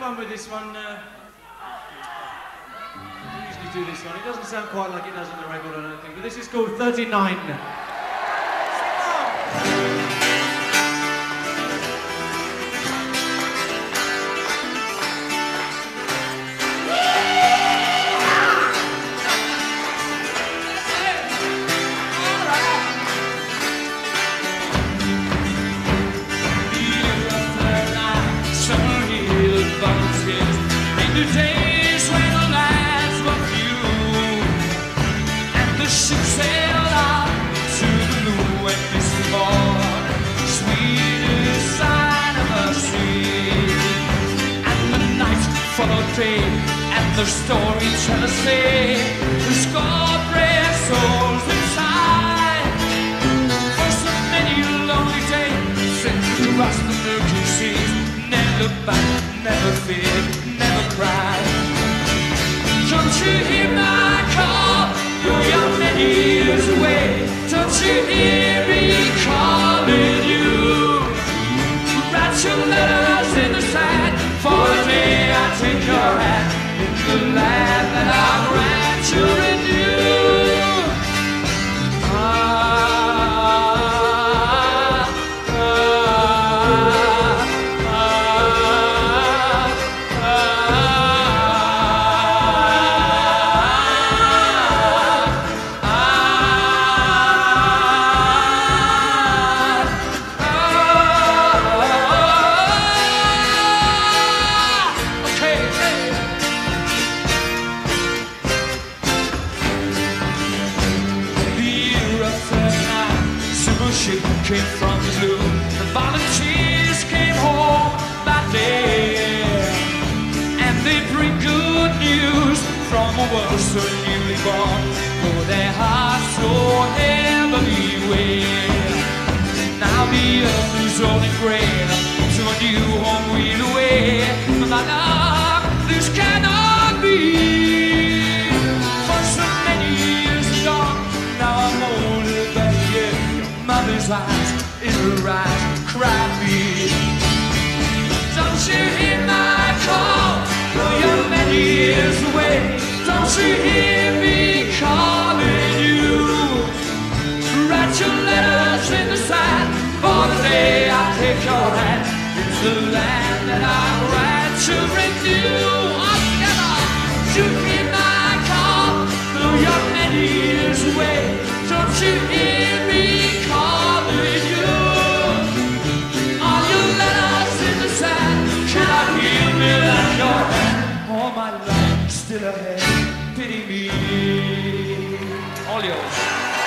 fun with this one. We usually do this one. It doesn't sound quite like it does on the record, I don't think, but this is called 39. The days when the lands were few, and the ship sailed out to the blue and misty morn, sweetest sign of the sea. And the night followed day, and the storytellers say the scorpion souls inside. For so many lonely days since we crossed the Milky Seas, never back, never fear, never cry. Don't you hear my call? Though you're many years away, don't you hear me calling you? Write your letters in the sand, for the day I take your hand into the land that our grandchildren knew. Came from the blue, the volunteers came home that day, and they bring good news from a world so newly born, though their hearts so heavily weigh. Now the earth is rolling grey, to a new home we'll away. My love, this cannot be, for so many years gone, now I'm older than yet. Mother's eyes in her eyes cry me. Don't you hear my call? Though you're many years away, don't you hear me calling you? Write your letters in the sand, for the day I take your hand into the land that our grandchildren knew. All together, don't you hear my call? Though you're many years away, don't you hear me calling you? All your letters in the sand cannot heal me like your hand. All my life still ahead, pity me. All yours.